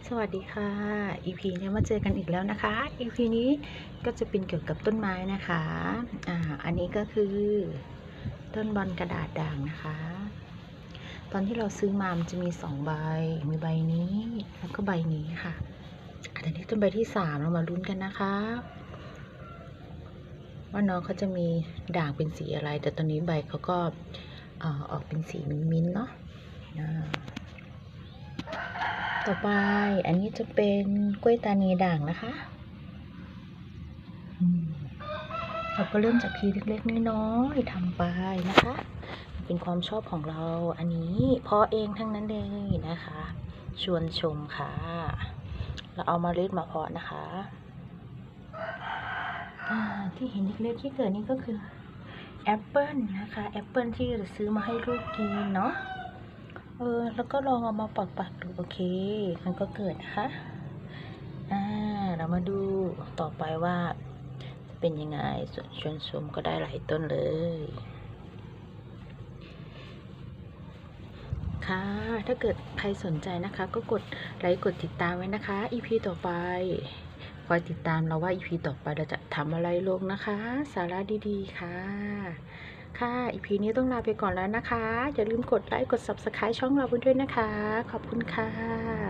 สวัสดีค่ะ EP นี้มาเจอกันอีกแล้วนะคะ EP นี้ก็จะเป็นเกี่ยวกับต้นไม้นะคะอันนี้ก็คือต้นบอลกระดาษด่างนะคะ ตอนที่เราซื้อมามันจะมี2ใบมีใบนี้แล้วก็ใบนี้ค่ะอันนี้ต้นใบที่3เรามาลุ้นกันนะคะว่าน้องเขาจะมีด่างเป็นสีอะไร แต่ตอนนี้ใบเขาก็ออกเป็นสีมิ้นท์เนาะต่อไปอันนี้จะเป็นกล้วยตานีด่างนะคะเราก็เริ่มจากทีเล็กๆน้อยๆทำไปนะคะเป็นความชอบของเราอันนี้เพาะเองทั้งนั้นเลยนะคะชวนชมค่ะเราเอามาเล็ดมาเพาะนะคะที่เห็นเล็กๆที่เกิดนี่ก็คือแอปเปิลนะคะแอปเปิลที่เราซื้อมาให้ลูกกินเนาะแล้วก็ลองเอามาปักดูโอเคมันก็เกิดนะคะเรามาดูต่อไปว่าเป็นยังไงส่วนชวนชมก็ได้หลายต้นเลยค่ะถ้าเกิดใครสนใจนะคะก็กดไลค์กดติดตามไว้นะคะ EP ต่อไปคอยติดตามเราว่า EP ต่อไปเราจะทำอะไรลงนะคะสาระดีๆค่ะEP นี้ต้องลาไปก่อนแล้วนะคะอย่าลืมกดไลค์กด Subscribe ช่องเราด้วยนะคะขอบคุณค่ะ